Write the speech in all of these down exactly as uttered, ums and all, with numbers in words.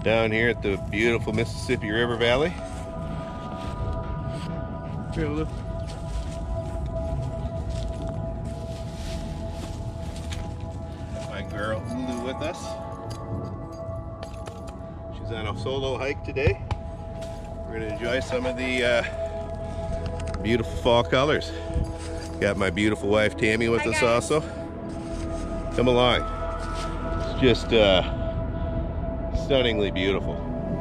Down here at the beautiful Mississippi River Valley. Here, look. My girl Lulu with us. She's on a solo hike today. We're gonna enjoy some of the uh, beautiful fall colors. Got my beautiful wife Tammy with Hi, us guys. Also. Come along. It's just uh, stunningly beautiful.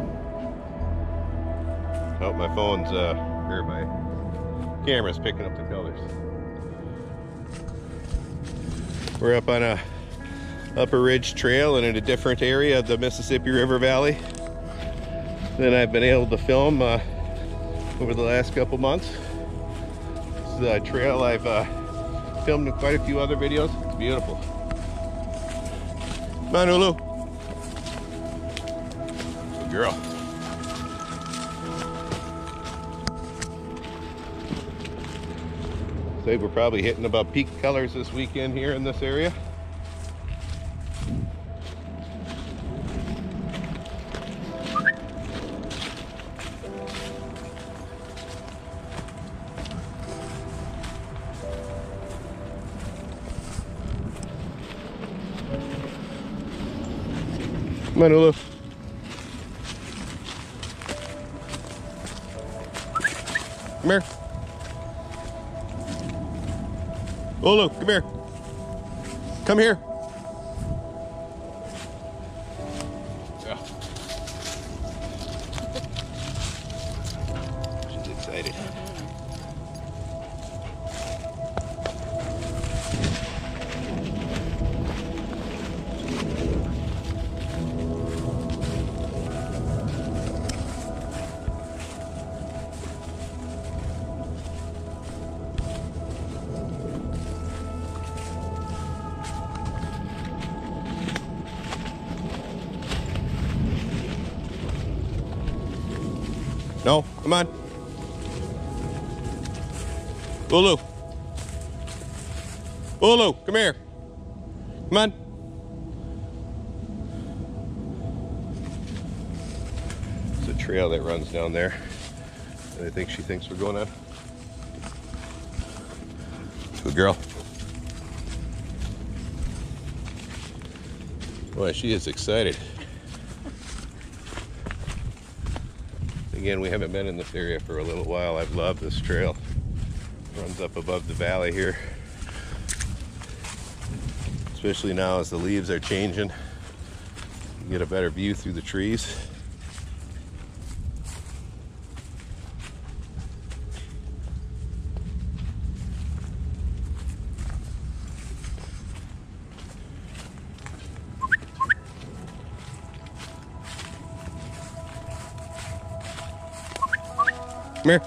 Oh, my phone's, uh, or my camera's picking up the colors. We're up on a Upper Ridge Trail and in a different area of the Mississippi River Valley than I've been able to film uh, over the last couple months. This is a trail I've uh, filmed in quite a few other videos. It's beautiful. Come on, Lulu. Good girl. I think we're probably hitting about peak colors this weekend here in this area. Come on, Ulu. Come here. Ulu, come here. Come here. Yeah. She's excited. No, come on. Ulu. Ulu, come here. Come on. There's a trail that runs down there that I think she thinks we're going on. Good girl. Boy, she is excited. Again, we haven't been in this area for a little while. I've loved this trail. It runs up above the valley here. Especially now as the leaves are changing. You get a better view through the trees. Come here.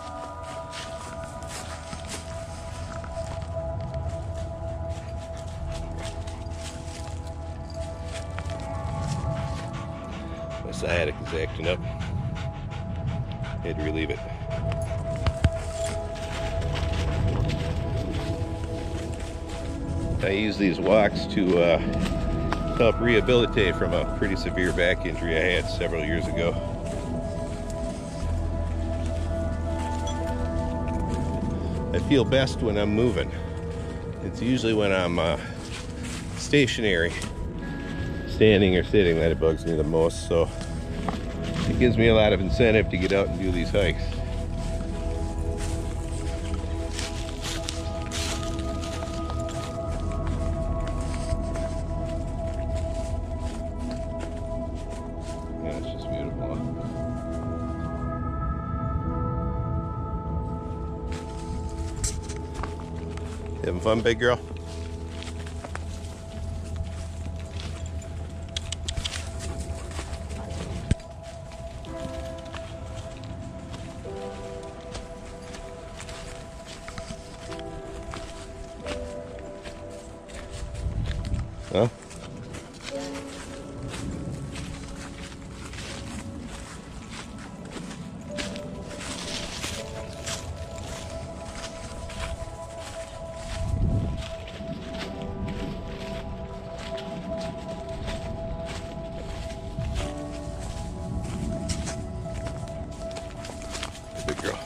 My sciatic is acting up. Had to relieve it. I use these walks to uh, help rehabilitate from a pretty severe back injury I had several years ago. I feel best when I'm moving. It's usually when I'm uh, stationary, standing or sitting, that it bugs me the most. So it gives me a lot of incentive to get out and do these hikes. Yeah, it's just beautiful. Having fun, big girl? Huh? Good girl.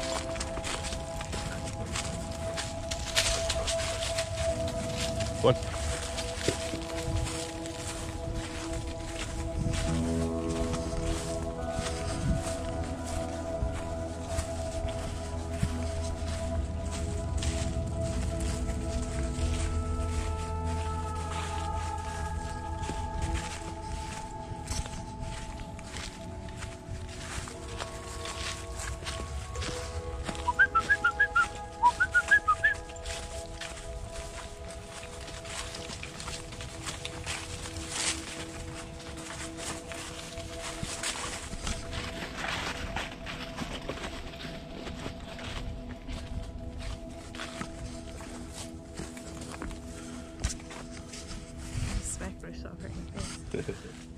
One. Smack myself right in the face.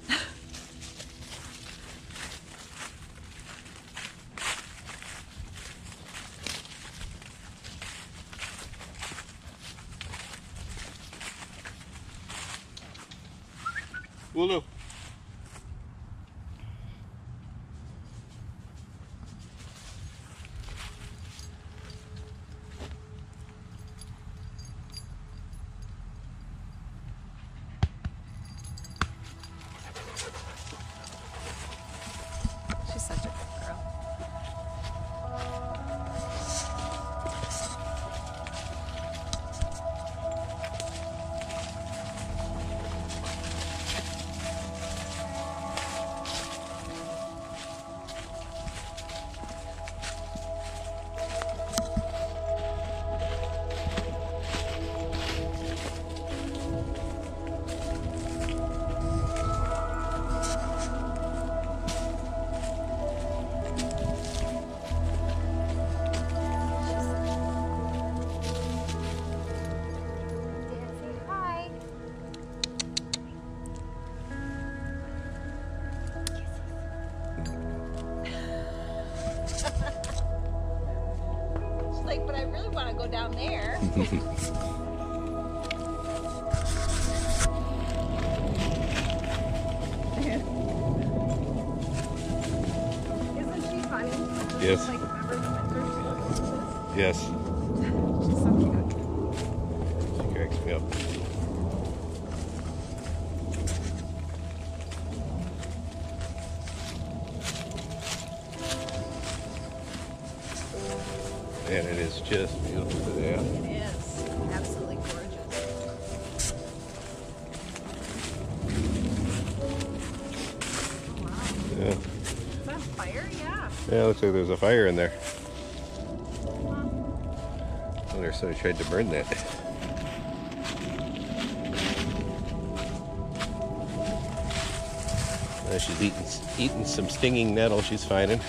Ulu. She's such a good girl. Like, but I really want to go down there. Isn't she funny? Yes. Like, remember the picture? Yes. She's so cute. She cracks me up. And it is just beautiful today. It is absolutely gorgeous. Wow. Yeah. Is that fire? Yeah. Yeah, looks like there's a fire in there. Huh. I wonder if somebody tried to burn that. Uh, she's eating, eating some stinging nettle she's finding.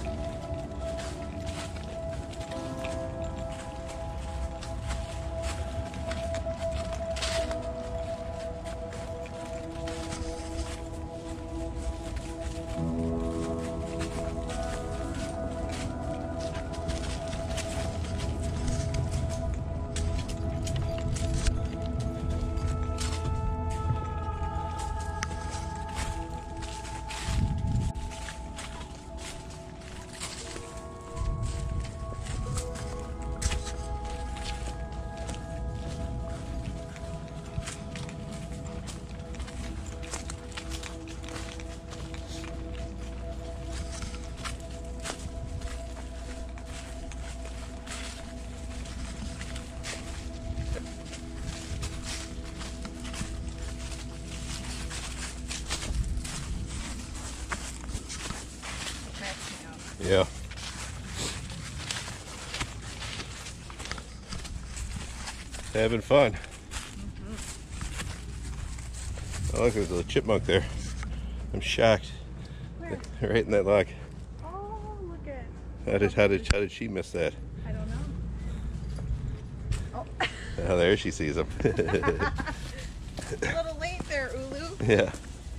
Yeah. Having fun. Mm-hmm. Oh, look, there's a chipmunk there. I'm shocked. Where? Right in that log. Oh, look at. How did how did how did she miss that? I don't know. Oh. Oh, there she sees him. A little late there, Ulu. Yeah.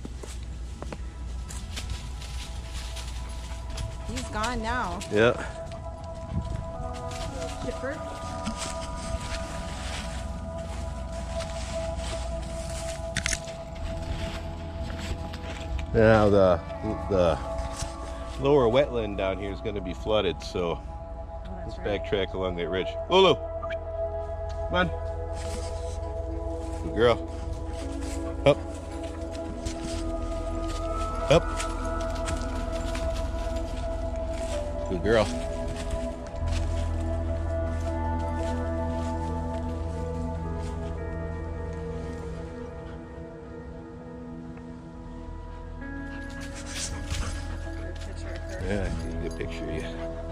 He's gone now. Yeah. Chipper. Now the the lower wetland down here is going to be flooded, so Oh, let's that's right. backtrack along that ridge. Lulu, come on. Good girl. Up. Up. Good girl. Good picture of her. Yeah, I can get a picture of you.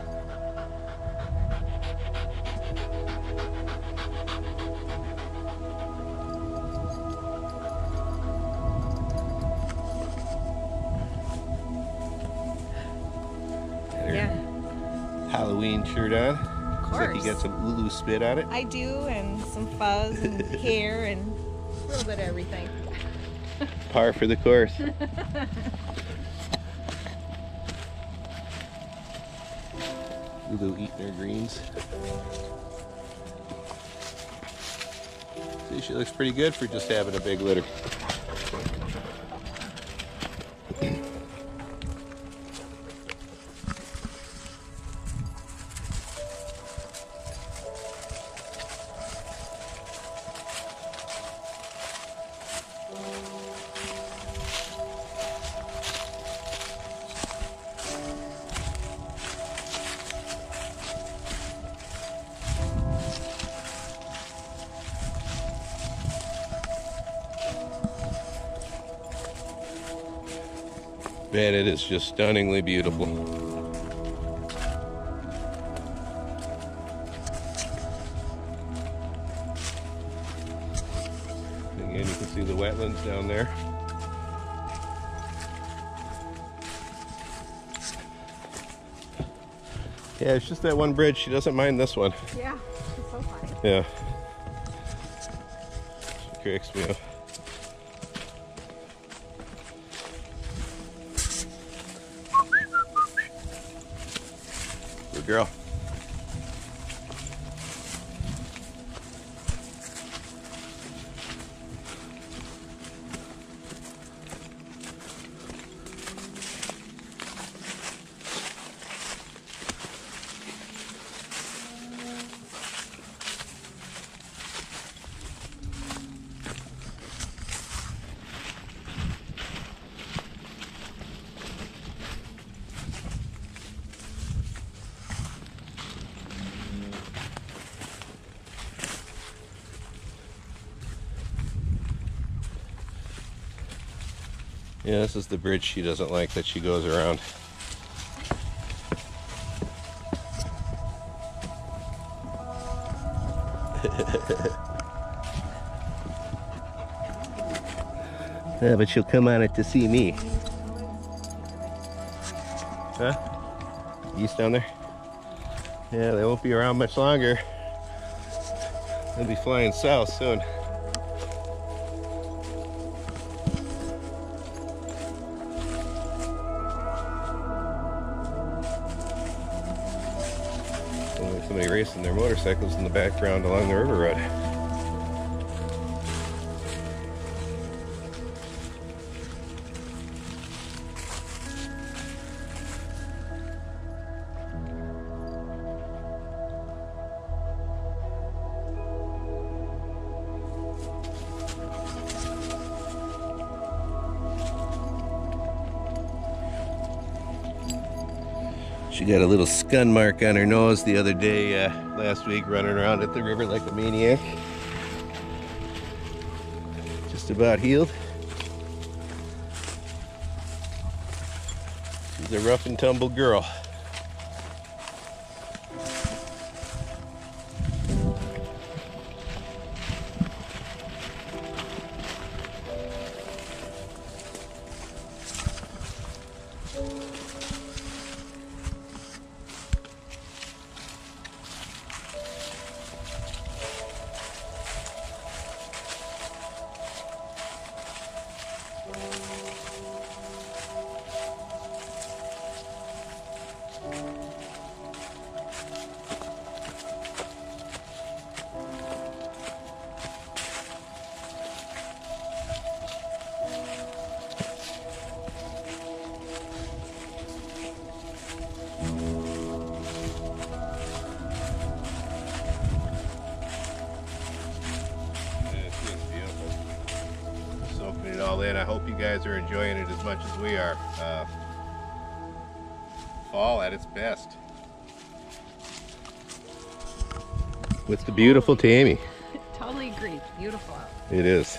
Yeah, Halloween shirt on. of Looks like you course. got some Lulu spit on it. I do, and some fuzz and hair and a little bit of everything. Par for the course. Lulu eating her greens. See, she looks pretty good for just having a big litter. Man, it is just stunningly beautiful. Again, you can see the wetlands down there. Yeah, it's just that one bridge. She doesn't mind this one. Yeah, it's so funny. Yeah. She cracks me up. Good girl. Yeah, this is the bridge she doesn't like that she goes around. Yeah, but she'll come on it to see me. Huh? Geese down there? Yeah, they won't be around much longer. They'll be flying south soon. Sounds like somebody racing their motorcycles in the background along the river road. She got a little scun mark on her nose the other day, uh, last week, running around at the river like a maniac. Just about healed. She's a rough and tumble girl. and I hope you guys are enjoying it as much as we are. Uh, fall at its best. With the beautiful Tammy. Totally agree. Beautiful out. It is.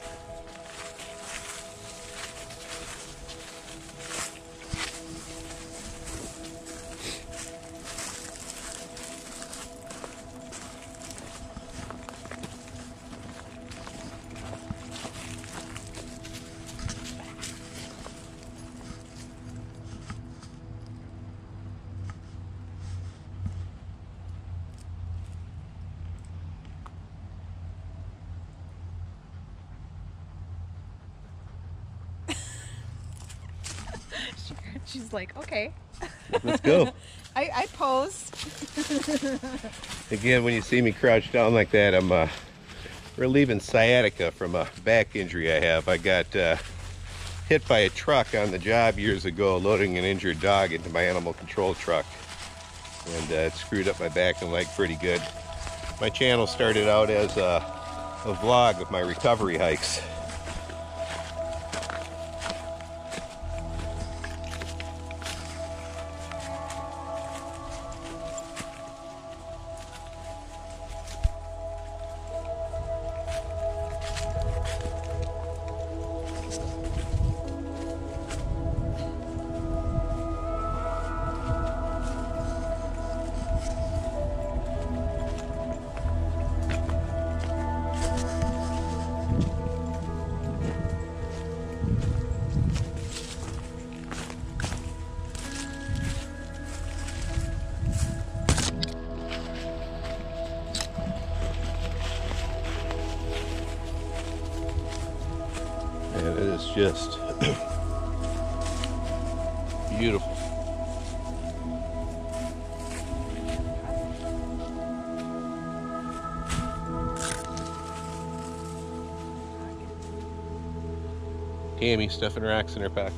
She's like, okay. Let's go. I, I posed. Again, when you see me crouched down like that, I'm uh, relieving sciatica from a back injury I have. I got uh, hit by a truck on the job years ago, loading an injured dog into my animal control truck. And uh, it screwed up my back and leg pretty good. My channel started out as a, a vlog of my recovery hikes. And it is just beautiful. Tammy stuffing rocks in her pocket.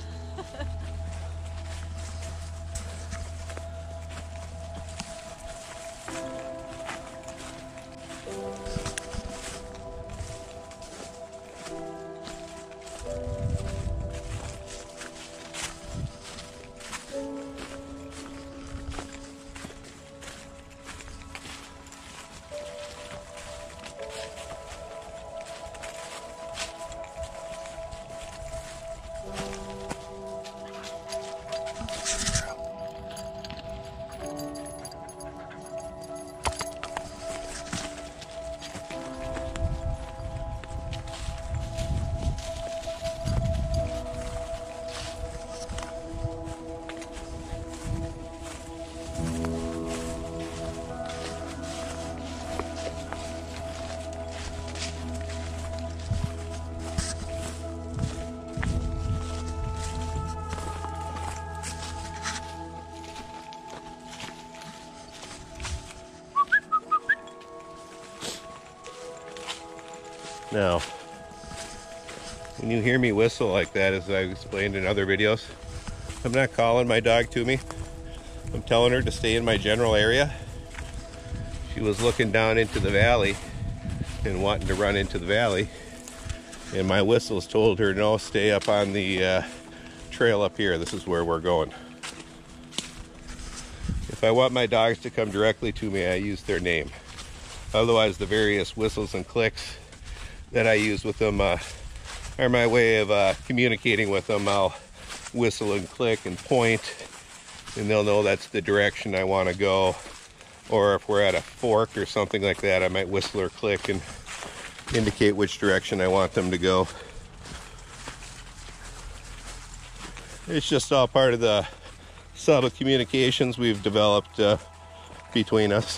Now, when you hear me whistle like that, as I explained in other videos, I'm not calling my dog to me. I'm telling her to stay in my general area. She was looking down into the valley and wanting to run into the valley, and my whistles told her, no, stay up on the uh, trail up here. This is where we're going. If I want my dogs to come directly to me, I use their name. Otherwise, the various whistles and clicks that I use with them uh, are my way of uh, communicating with them. I'll whistle and click and point, and they'll know that's the direction I want to go. Or if we're at a fork or something like that, I might whistle or click and indicate which direction I want them to go. It's just all part of the subtle communications we've developed uh, between us.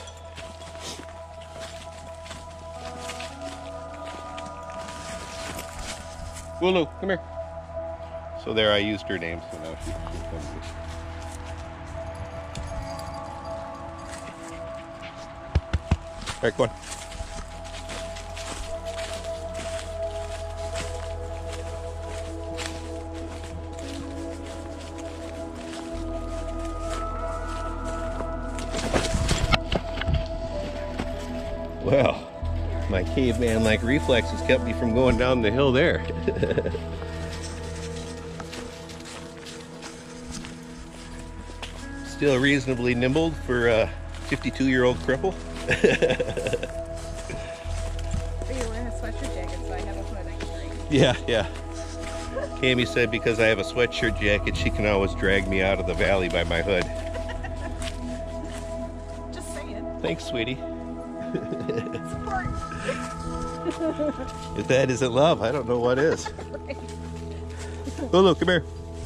Lulu, come here. So there, I used her name, so now she, she'll come to me. All right, go on. Well, my caveman-like reflexes kept me from going down the hill there. Still reasonably nimble for a fifty-two-year-old cripple. But you're wearing a sweatshirt jacket, so I have a hood I can drink. Yeah, yeah. Cami said because I have a sweatshirt jacket, she can always drag me out of the valley by my hood. Just saying. Thanks, sweetie. Support. If that isn't love, I don't know what is. Right. Lulu, come here.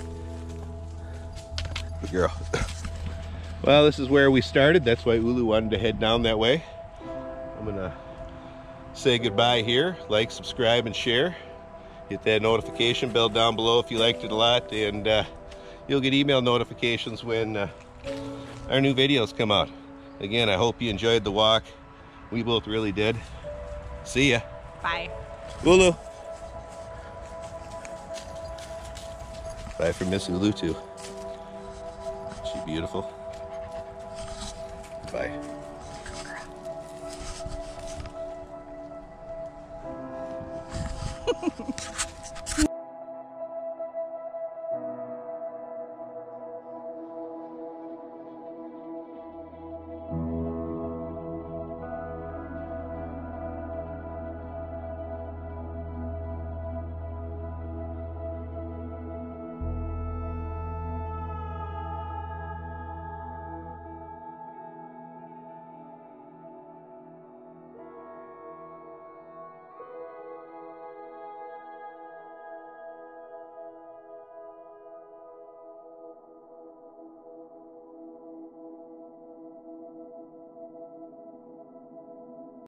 Good girl. Well, this is where we started. That's why Ulu wanted to head down that way. I'm gonna say goodbye here. Like, subscribe, and share. Hit that notification bell down below if you liked it a lot, and uh, you'll get email notifications when uh, our new videos come out. Again, I hope you enjoyed the walk. We both really did. See ya. Bye. Ulu. Bye from Miss Ulu too. Is she beautiful? Bye.